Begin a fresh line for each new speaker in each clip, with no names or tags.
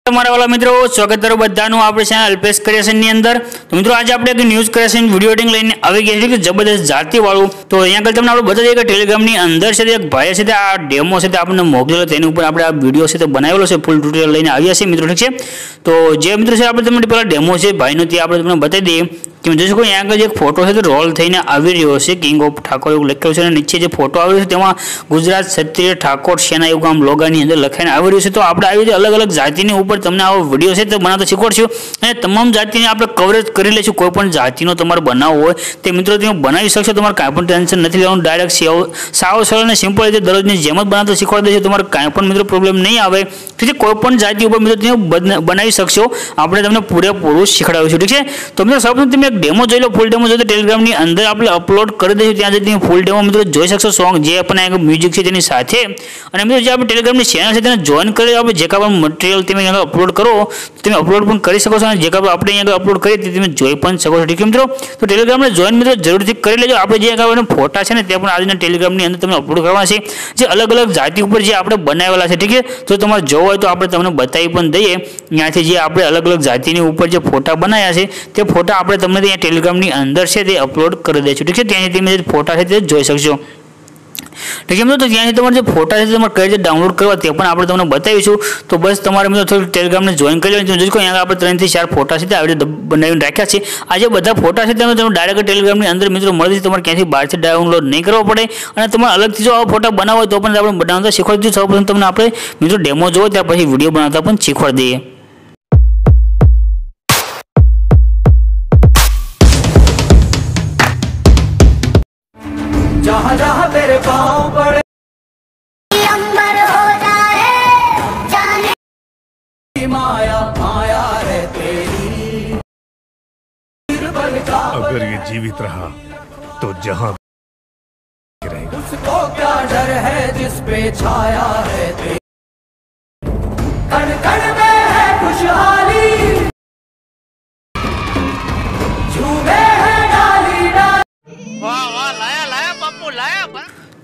તમારા વાલા મિત્રો સ્વાગત કરું બધાનું આપણે ચેનલ અલ્પેશ ક્રિએશનની અંદર। તો મિત્રો આજે આપણે એક ન્યૂઝ ક્રિએશન વિડિયો એડિટિંગ લઈને આવી ગયા છે કે જબરદસ્ત જાતિ વાળું। તો અહીંયા આગળ તમને આપણે બતા દઈએ કે ટેલિગ્રામની અંદર છે એક ભાઈ છે આ ડેમો છે આપણને મોકલેલો, તેની ઉપર આપણે આ વિડિયો છે તે બનાવેલો છે, ફૂલ ટ્યુટોરિયલ લઈને આવ્યા છે મિત્રો, ઠીક છે। તો જે મિત્રો છે આપણે તમને પહેલા ડેમો છે ભાઈનો તે આપણે તમને બતાવી દઈએ કે જોઈ શકો અહીંયા આગળ જે ફોટો છે તે રોલ થઈને આવી રહ્યો છે, કિંગ ઓફ ઠાકોર એવું લખેલું છે અને નીચે જે ફોટો આવ્યો છે તેમાં ગુજરાત ક્ષત્રિય ઠાકોર સેના એવું કામ લોગાની અંદર લખાઈને આવી રહ્યું છે। તો આપણે આવી રીતે અલગ અલગ જાતિની ઉપર તમને આવો વિડીયો છે તે બનાવતા શીખવાડશું અને તમામ જાતિને આપણે કવરેજ કરી લઈશું। કોઈ પણ જાતિનો તમારે બનાવવો હોય તે મિત્રો તમે બનાવી શકશો, તમારે કાંઈ પણ ટેન્શન નથી લેવાનું, ડાયરેક્ટ સાવ સરળ અને સિમ્પલ રીતે દરરોજની જેમ જ બનાવતા શીખવાડી દઈશું, તમારે કાંઈ પણ મિત્રો પ્રોબ્લેમ નહીં આવે, ઠીક છે। કોઈ પણ જાતિ ઉપર મિત્રો તમે બનાવી શકશો, આપણે તમને પૂરેપૂરું શીખવાડીશું, ઠીક છે। તો મિત્રો સૌપ્રથમ તમે એક ડેમો જોઈ લો, ફૂલ ડેમો જોઈ તો ટેલિગ્રામની અંદર આપણે અપલોડ કરી દઈશું, ત્યાં જઈને તમે ફૂલ ડેમો મિત્રો જોઈ શકશો, સોંગ જે આપણને મ્યુઝિક છે તેની સાથે। અને મિત્રો જે આપણે ટેલિગ્રામની ચેનલ છે તેને જોઈન કરી આપણે જે કાંઈ પણ મટીરિયલ તમે અહીંયા અપલોડ કરો તમે અપલોડ પણ કરી શકો છો અને જે કાંઈ આપણે અહીંયા અપલોડ કરીએ તે તમે જોઈ પણ શકો છો, ઠીક છે મિત્રો। તો ટેલિગ્રામને જોઈન મિત્રો જરૂરથી કરી લેજો। આપણે જે કાંઈ ફોટા છે ને તે પણ આજના ટેલિગ્રામની અંદર તમે અપલોડ કરવાના છે, જે અલગ અલગ જાતિ ઉપર જે આપણે બનાવેલા છે, ઠીક છે। તો તમારે જોવો હોય તો આપણે તમને બતાવી પણ દઈએ, ત્યાંથી જે આપણે અલગ અલગ જાતિની ઉપર જે ફોટા બનાવ્યા છે તે ફોટા આપણે તમને ત્યાં ટેલિગ્રામની અંદર છે તે અપલોડ કરી દઈશું, ઠીક છે। ત્યાંથી તમે જે ફોટા છે તે જોઈ શકશો, ઠીક છે મિત્રો। તો ત્યાંથી તમારે જે ફોટા છે તમારે કઈ રીતે ડાઉનલોડ કરવા તે પણ આપણે તમને બતાવીશું। તો બસ તમારે મિત્રો થોડું ટેલિગ્રામને જોઈન કરી લેવાનું। જોઈ શકો અહીંયા આપણે 3 થી 4 ફોટા છે તે આવી રીતે બનાવીને રાખ્યા છે। આ જે બધા ફોટા છે તમે ડાયરેક્ટ ટેલિગ્રામની અંદર મિત્રો મળી જશે, તમારે ક્યાંથી બહારથી ડાઉનલોડ નહીં કરવા પડે અને તમારે અલગથી જો આવા ફોટા બનાવવા હોય તો પણ આપણે બનાવતા શીખવાડી દઈશું। સૌપ્રથમ તમને આપણે મિત્રો ડેમો જોવો ત્યાર પછી વિડીયો બનાવતા પણ શીખવાડી દઈએ।
जहाँ जहाँ तेरे पाँव पड़े अंबर हो जाए जाने माया माया है तेरी।
अगर ये जीवित रहा तो जहाँ रहेगा।
उसको क्या डर है जिस पे छाया है तेरी, कण कण में है खुशहाली, झूमे है डाली डाली। वाह वाह लाया लाया पप्पू लाया।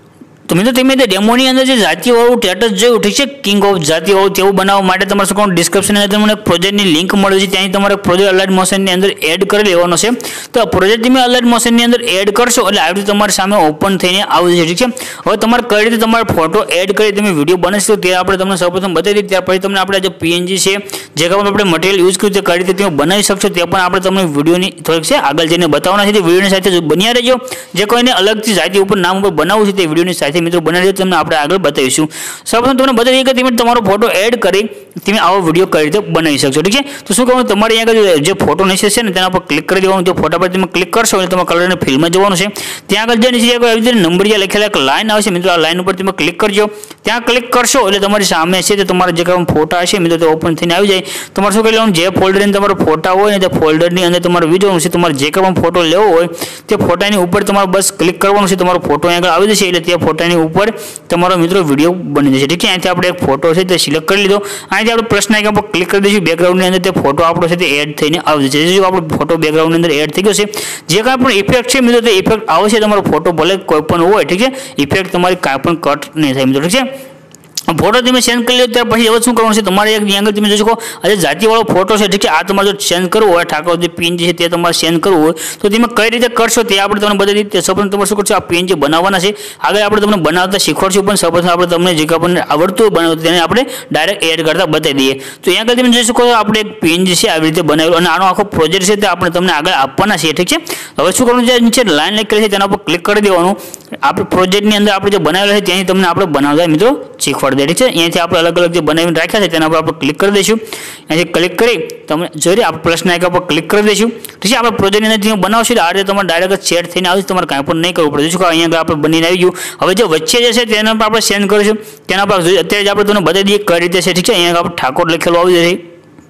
તો મિત્રો તમે ડેમોની અંદર જે જાતિવાળું સ્ટેટસ જોયું, ઠીક છે, કિંગ ઓફ જાતિવાળું તેવું બનાવવા માટે તમારે શું કરવાનું, ડિસ્ક્રિપ્શનની અંદર તમને એક પ્રોજેક્ટની લિંક મળે છે, ત્યાંથી તમારે પ્રોજેક્ટ અલાઇડ મોશનની અંદર એડ કરી લેવાનો છે। તો આ પ્રોજેક્ટ તમે અલાઇડ મોશનની અંદર એડ કરશો એટલે આવી રીતે તમારી સામે ઓપન થઈને આવી જશે, ઠીક છે। હવે તમારે કઈ રીતે તમારે ફોટો એડ કરી તમે વિડીયો બનાવશો તે આપણે તમને સૌપ્રથમ બતાવી દઈએ, ત્યાર પછી તમને આપણે જે પીએનજી છે જે કાંઈ આપણે મટીરિયલ યુઝ કર્યું તે કઈ રીતે તમે બનાવી શકશો તે પણ આપણે તમને વિડીયોની થોડીક છે આગળ જઈને બતાવવાના છે। તે વિડીયોની સાથે બન્યા રહેજો, જે કોઈને અલગથી જાતિ ઉપર નામ ઉપર બનાવવું છે તે વિડીયોની સાથે મિત્રો બનાવી દેજો, તમને આપણે આગળ બતાવીશું। સૌપ્રથમ તમને બતાવીએ કે તમે તમારો ફોટો એડ કરી તમે આવો વિડીયો કઈ રીતે બનાવી શકશો, ઠીક છે। તો શું કહું, તમારે અહીંયા જે ફોટો નીચે છે ને તેના પર ક્લિક કરી દેવાનું, જો ફોટા પર તમે ક્લિક કરશો એટલે તમારે કલરની ફિલ્મમાં જવાનું છે, ત્યાં આગળ જે નીચે આવી રીતે નંબરિયા લખેલા એક લાઈન આવશે મિત્રો, આ લાઈન ઉપર તમે ક્લિક કરજો, ત્યાં ક્લિક કરશો એટલે તમારી સામે છે તે તમારા જે કાંઈ ફોટા હશે મિત્રો તે ઓપન થઈને આવી જાય। તમારે શું કરી લેવાનું, જે ફોલ્ડરની તમારા ફોટા હોય ને તે ફોલ્ડરની અંદર તમારે વિડીયો છે, તમારે જે કાંઈ ફોટો લેવો હોય તે ફોટાની ઉપર તમારે બસ ક્લિક કરવાનું છે, તમારો ફોટો આગળ આવી જશે એટલે તે ફોટાની ઉપર તમારો મિત્રો વિડીયો બની જશે, ઠીક છે। અહીંથી આપણે એક ફોટો છે તે સિલેક્ટ કરી લીધો, અહીંથી આપણે પ્રશ્ન આઇકન પર ક્લિક કરી દઈશું, બેકગ્રાઉન્ડની અંદર તે ફોટો આપણો છે તે એડ થઈને આવી જશે। જો આપણો ફોટો બેકગ્રાઉન્ડની અંદર એડ થઈ ગયો છે, જે કાંઈ પણ ઇફેક્ટ છે મિત્રો તે ઇફેક્ટ આવશે, તમારો ફોટો ભલે કોઈ પણ હોય, ઠીક છે, ઇફેક્ટ તમારી કાંઈ પણ કટ નહીં થાય મિત્રો, ઠીક છે। ફોટો તમે સેન્ડ કરી લો ત્યાર પછી હવે શું કરવાનું છે, તમારે એક આગળ તમે જોઈ શકો આજે જાતિવાળો ફોટો છે, ઠીક છે, આ તમારે જો સેન્ડ કરવો હોય ઠાકોર જે પીએનજી છે તે તમારે સેન્ડ કરવું હોય તો તમે કઈ રીતે કરશો તે આપણે તમને બતાવી દઈએ। સૌપ્રથમ તમારે શું કરશો, આ પીએનજી બનાવવાના છે, આગળ આપણે તમને બનાવતા શીખવાડશું, પણ સૌપ્રથમ આપણે તમને જે આપણને આવડતું હોય બનાવતું તેને આપણે ડાયરેક્ટ એડ કરતા બતાવી દઈએ। તો અહીંયા આગળ તમે જોઈ શકો આપણે એક પીએનજી છે આવી રીતે બનાવેલું અને આનો આખો પ્રોજેક્ટ છે તે આપણે તમને આગળ આપવાના છે, ઠીક છે। હવે શું કરવાનું છે, નીચે લાઈન લખેલી છે તેના પર ક્લિક કરી દેવાનું, આપણે પ્રોજેક્ટની અંદર આપણે જે બનાવેલા છે ત્યાંથી તમને આપણે બનાવતા મિત્રો શીખવાડી દે, ઠીક છે। અહીંયાથી આપણે અલગ અલગ જે બનાવીને રાખ્યા છે તેના પર આપણે ક્લિક કરી દઈશું, અહીંથી ક્લિક કરી તમે જોઈ આપણે પ્રશ્ન આઇકન પર ક્લિક કરી દઈશું, ઠીક છે। આપણે પ્રોજેક્ટની અંદર જે બનાવશું આ રીતે તમારે ડાયરેક્ટ સેટ થઈને આવશે, તમારે કાંઈ પણ નહીં કરવું પડે। જોઈશું કે અહીંયા આપણે બનીને આવી ગયું। હવે જે વચ્ચે જે છે તેના પર આપણે સેન્ડ કરીશું, તેના પર અત્યારે જ આપણે તમને બતાવી દઈએ કઈ રીતે છે, ઠીક છે। અહીંયા આપણે ઠાકોર લખેલું આવી જશે,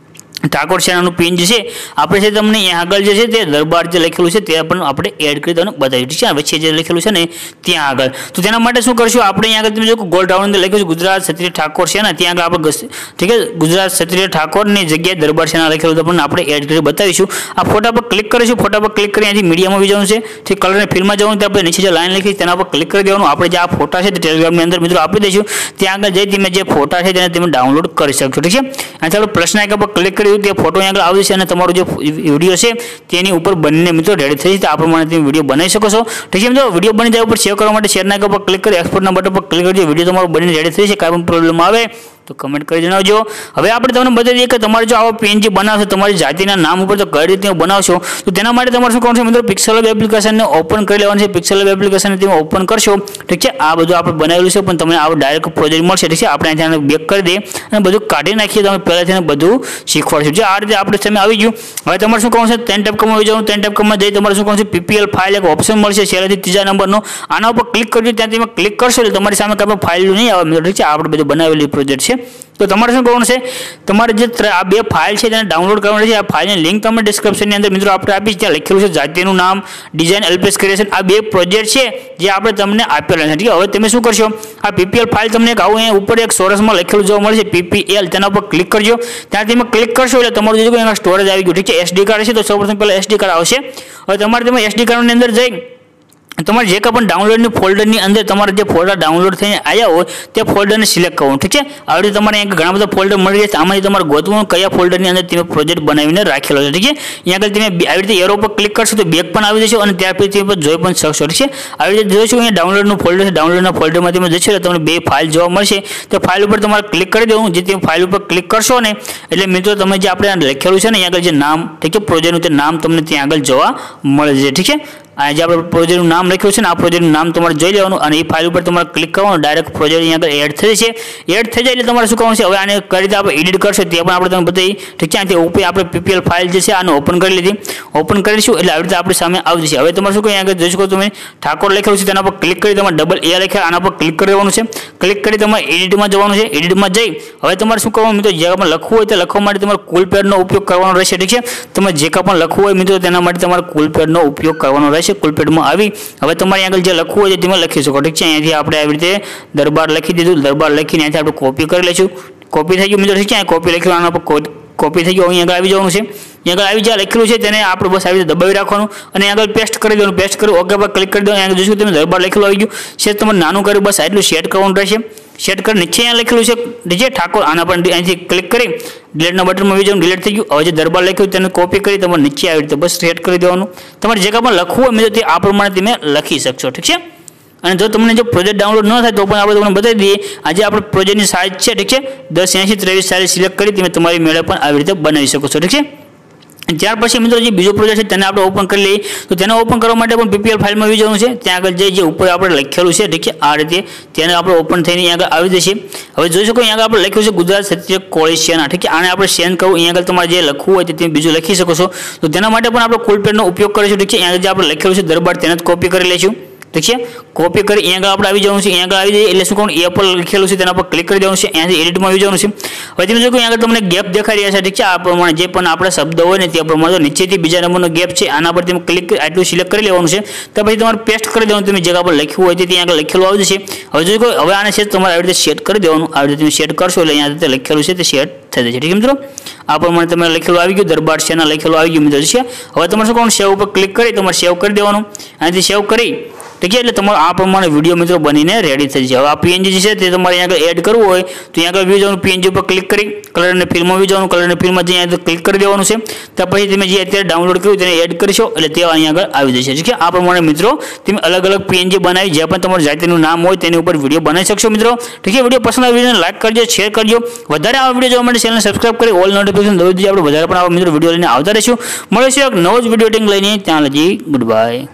ઠાકોર સેનાનું પીએનજી છે આપણે છે તમને અહીંયા આગળ જે છે તે દરબાર જે લખેલું છે તે પણ આપણે એડ કરી તમને બતાવ્યું, ઠીક છે, વચ્ચે જે લખેલું છે ને ત્યાં આગળ. તો તેના માટે શું કરશું, આપણે અહીંયા આગળ તમે જો ગોલ ડાઉન અંદર લખ્યું છે ગુજરાત ક્ષત્રિય ઠાકોર સેના, ત્યાં આગળ આપણે ઠીક છે ગુજરાત ક્ષત્રિય ઠાકોરની જગ્યાએ દરબાર સેના લખેલું તો પણ આપણે એડ કરી બતાવીશું. આ ફોટા પર ક્લિક કરીશું, ફોટા પર ક્લિક કરી અહીંથી મીડિયામાં આવી જવાનું છે, ઠીક, કલરની ફિલ્મમાં જવાનું, ત્યાં આપણે નીચે જે લાઈન લખી તેના પર ક્લિક કરી દેવાનું. આપણે જે આ ફોટા છે તે ટેલિગ્રામની અંદર મિત્રો આપી દઈશું, ત્યાં આગળ જઈ તમે જે ફોટા છે તેને તમે ડાઉનલોડ કરી શકશો, ઠીક છે. અહીંથી આપણે પ્રશ્ન આઈકન પર ક્લિક કરી તે ફોટો અહીંયા આગળ આવશે અને તમારો જે વિડીયો છે તેની ઉપર બંને મિત્રો રેડી થઈ જશે. આ પ્રમાણે તમે વિડીયો બનાવી શકો છો, ઠીક છે મિત્રો. વિડીયો બની જાય ઉપર સેવ કરવા માટે શેરના આઈકન પર ક્લિક કરી એક્સપોર્ટના બટન પર ક્લિક કરજો. વિડીયો તમારો બનીને રેડી થઈ જશે. કાંઈ પણ પ્રોબ્લેમ આવે તો કમેન્ટ કરી જણાવજો. હવે આપણે તમને બતાવી દઈએ કે તમારે જો આવો પીએનજી બનાવશો તમારી જાતિના નામ ઉપર તો કઈ રીતે બનાવશો, તો તેના માટે તમારે શું કરવાનું છે મિત્રો, પિક્સેલબ એપ્લિકેશનને ઓપન કરી લેવાનું છે. પિક્સેલબ એપ્લિકેશનને તમે ઓપન કરશો, ઠીક છે. આ બધું આપણે બનાવેલું છે પણ તમને આવો ડાયરેક્ટ પ્રોજેક્ટ મળશે, ઠીક છે. આપણે અહીંથી બેક કરી દઈએ અને બધું કાઢી નાખીએ, તમે પહેલાંથી બધું શીખવાડશું. જે આ રીતે આપણે તમે આવી ગયું. હવે તમારે શું કરવાનું છે, 10 ટેપ કમાં આવી જવાનું. 10 ટેપ કમાં જઈ તમારે શું કરવાનું છે, પીપીએલ ફાઇલ એક ઓપ્શન મળશે છેલ્લેથી ત્રીજા નંબરનો, આના ઉપર ક્લિક કરજો. ત્યાં તમે ક્લિક કરશો એટલે તમારી સામે કાંઈ ફાઇલ નહીં આવે મિત્રો, ઠીક છે. આપણે બધું બનાવેલી પ્રોજેક્ટ છે. તો તમારે શું કરવાનું છે, તમારે જે આ બે ફાઇલ છે તેને ડાઉનલોડ કરવાની છે. આ ફાઇલની લિંક તમને ડિસ્ક્રિપ્શનની અંદર મિત્રો આપણે આપીશ, ત્યાં લખેલું છે જાતિનું નામ, ડિઝાઇન, એલપીએસ ક્રિએશન. આ બે પ્રોજેક્ટ છે જે આપણે તમને આપેલા છે, ઠીક છે. હવે તમે શું કરશો, આ પીપીએલ ફાઇલ તમને એક આવું અહીંયા ઉપર એક સોરસમાં લખેલું જોવા મળે છે પીપીએલ, તેના ઉપર ક્લિક કરજો. ત્યાં તમે ક્લિક કરશો એટલે તમારું જે એમાં સ્ટોરેજ આવી ગયું, ઠીક છે. એસડી કાર્ડ છે તો સૌપ્રથમ પહેલાં એસડી કાર્ડ આવશે. હવે તમારે તમે એસડી કાર્ડની અંદર જઈ તમારે જે કાંઈ પણ ડાઉનલોડની ફોલ્ડરની અંદર તમારે જે ફોલ્ડર ડાઉનલોડ થઈને આવ્યા હોય તે ફોલ્ડરને સિલેક્ટ કરવાનું, ઠીક છે. આવી રીતે તમારે અહીંયા ઘણા બધા ફોલ્ડર મળી જશે. આમાંથી તમારે ગોતવાનું કયા ફોલ્ડરની અંદર તમે પ્રોજેક્ટ બનાવીને રાખેલો છે, ઠીક છે. અહીંયા આગળ તમે આવી રીતે એરો પર ક્લિક કરશો તો બેક પણ આવી જશો અને ત્યાર પછી તમે જોઈ પણ શકશો, ઠીક છે. આવી રીતે જોઈશું અહીંયા ડાઉનલોડનું ફોલ્ડર છે, ડાઉનલોડના ફોલ્ડરમાં તમે જશો એટલે તમને બે ફાઇલ જોવા મળશે. તો ફાઇલ ઉપર તમારે ક્લિક કરી દેવું. જે તમે ફાઇલ ઉપર ક્લિક કરશો ને એટલે મિત્રો તમે જે આપણે લખેલું છે ને અહીંયા આગળ જે નામ, ઠીક છે, પ્રોજેક્ટનું તે નામ તમને ત્યાં આગળ જોવા મળે છે, ઠીક છે. આ જે આપણે પ્રોજેક્ટનું નામ લખ્યું છે ને આ પ્રોજેક્ટનું નામ તમારે જોઈ લેવાનું અને એ ફાઇલ ઉપર તમારે ક્લિક કરવાનું, ડાયરેક્ટ પ્રોજેક્ટ અહીંયા આગળ એડ થઈ જશે. એડ થઈ જાય એટલે તમારે શું કરવાનું છે, હવે આને કઈ રીતે આપણે એડિટ કરશો તે પણ આપણે તમને બતાવી, ઠીક છે. આથી ઉપર આપણે પીપીએલ ફાઇલ જે છે આને ઓપન કરી લીધી, ઓપન કરીશું એટલે આવી રીતે આપણી સામે આવી જશે. હવે તમારે શું કહે, અહીંયા આગળ જોઈ શકો તમે ઠાકોર લખેલું છે તેના પર ક્લિક કરી તમારે ડબલ એ લખ્યા આના પર ક્લિક કરી દેવાનું છે. ક્લિક કરી તમારે એડિટમાં જવાનું છે. એડિટમાં જઈ હવે તમારે શું કરવાનું મિત્રો, જે પણ લખવું હોય તે લખવા માટે તમારે કુલપેડનો ઉપયોગ કરવાનો રહેશે, ઠીક છે. તમે જે કાંઈ પણ લખવું હોય મિત્રો તેના માટે તમારે કુલપેડનો ઉપયોગ કરવાનો રહેશે. કુલપેડમાં આવી હવે તમારે આગળ જે લખવું હોય તે તમે લખી શકો, ઠીક છે. અહીંયાથી આપણે આવી રીતે દરબાર લખી દીધું. દરબાર લખીને અહીંથી આપણે કોપી કરી લઈશું. કોપી થઈ ગયું મિત્રો, ઠીક છે. કોપી લખ્યું આના પર કોપી થઈ ગયું. અહીં આગળ આવી જવાનું છે. અહીં આગળ આવી જ્યાં લખેલું છે તેને આપણે બસ આવી રીતે દબાવી રાખવાનું અને આગળ પેસ્ટ કરી દેવાનું. પેસ્ટ કરી ઓકે પર ક્લિક કરી દેવાનું. આગળ જોઈશું તમે દરબાર લખેલું આવી ગયું છે. તમારે નાનું કર્યું બસ આટલું સેટ કરવાનું રહેશે. સેટ કરી નીચે અહીંયા લખેલું છે ડીજે ઠાકોર, આના પર અહીંથી ક્લિક કરી ડિલીટના બટનમાં આવી જવાનું. ડિલીટ થઈ ગયું. હવે જે દરબાર લખ્યું તેને કોપી કરી તમારે નીચે આવી રીતે બસ સેટ કરી દેવાનું. તમારે જે કાંઈ પણ લખવું હોય મિત્રો તે આ પ્રમાણે તમે લખી શકશો, ઠીક છે. અને જો તમને જો પ્રોજેક્ટ ડાઉનલોડ ન થાય તો પણ આપણે તમને બતાવી દઈએ. આજે આપણે પ્રોજેક્ટની સાઇઝ છે, ઠીક છે, 1080x23 સાઇઝ સિલેક્ટ કરી તમે તમારી મેળે પણ આવી રીતે બનાવી શકો છો, ઠીક છે. ત્યાર પછી મિત્રો જે બીજો પ્રોજેક્ટ છે તેને આપણે ઓપન કરી લઈએ. તો તેને ઓપન કરવા માટે પણ પીપીએલ ફાઇલમાં આવી જવાનું છે. ત્યાં આગળ જે ઉપર આપણે લખેલું છે, ઠીક છે, આ રીતે તેને આપણે ઓપન થઈને અહીંયા આગળ આવી જશે. હવે જોઈ શકો અહીંયા આગળ આપણે લખ્યું છે ગુજરાત ક્ષત્રિય કોળી સેના, ઠીક છે. આને આપણે સેન્ડ કરવું. અહીંયા આગળ તમારે જે લખવું હોય તે તમે બીજું લખી શકો છો. તો તેના માટે પણ આપણે કુલપેડનો ઉપયોગ કરીશું, ઠીક છે. અહીંયા જે આપણે લખેલું છે દરબાર તેને જ કોપી કરી લઈશું, ઠીક છે. કોપી કરી અહીંયા આગળ આપણે આવી જવાનું છે. અહીંયા આગળ આવી જઈએ એટલે શું કરવાનું, એ પર લખેલું છે તેના પર ક્લિક કરી દેવાનું છે. અહીંયાથી એડિટમાં આવી જવાનું છે. હવે તમે જો અહીંયા આગળ તમને ગેપ દેખાઈ રહ્યા છે, ઠીક છે. આ પ્રમાણે જે પણ આપણા શબ્દ હોય ને તે પ્રમાણે નીચેથી બીજા નંબરનો ગેપ છે આના પર તમે ક્લિક આટલું સિલેક્ટ કરી લેવાનું છે. તો પછી તમારે પેસ્ટ કરી દેવાનું. તમે જગ્યા પર લખ્યું હોય તે ત્યાં આગળ લખેલું આવી જશે. હવે જો હવે આને છે તમારે આવી રીતે સેટ કરી દેવાનું. આવી રીતે તમે સેટ કરશો એટલે અહીંયા લખેલું છે તે સેટ થઈ જશે, ઠીક છે મિત્રો. આ પ્રમાણે તમે લખેલું આવી ગયું, દરબાર સેના લખેલું આવી ગયું મિત્રો છે. હવે તમારે શું કરવાનું, સેવ ઉપર ક્લિક કરી તમારે સેવ કરી દેવાનું. અહીંથી સેવ કરી, ઠીક છે, એટલે તમારો આ પ્રમાણે વિડીયો મિત્રો બનીને રેડી થઈ જાય. હવે આ પીએનજી છે તે તમારે અહીંયા આગળ એડ કરવું હોય તો અહીંયા આગળ વ્યૂ જવાનું, પીએનજી ઉપર ક્લિક કરી કલરની ફિલ્મમાં વ્યૂ જવાનું. કલરની ફિલ્મમાં જે અહીંયા ક્લિક કરી દેવાનું છે. ત્યાર પછી તમે જે અત્યારે ડાઉનલોડ કર્યું તેને એડ કરશો એટલે તે અહીંયા આગળ આવી જશે, ઠીક છે. આ પ્રમાણે મિત્રો તમે અલગ અલગ પીએનજી બનાવી જે પણ તમારું જાતિનું નામ હોય તેની ઉપર વિડીયો બનાવી શકશો મિત્રો, ઠીક છે. વિડીયો પસંદ આવે વિડીયોને લાઈક કરજો, શેર કરજો. વધારે આવા વિડીયો જોવા માટે ચેનલને સબસ્ક્રાઇબ કરી ઓલ નોટિફિકેશન દબાવી દીધી. આપણે વધારે પણ આવા મિત્રો વિડીયો લઈને આવતા રહીશું. મળીશું એક નવો જ વિડીયો લઈને. ત્યાં લગી ગુડ બાય.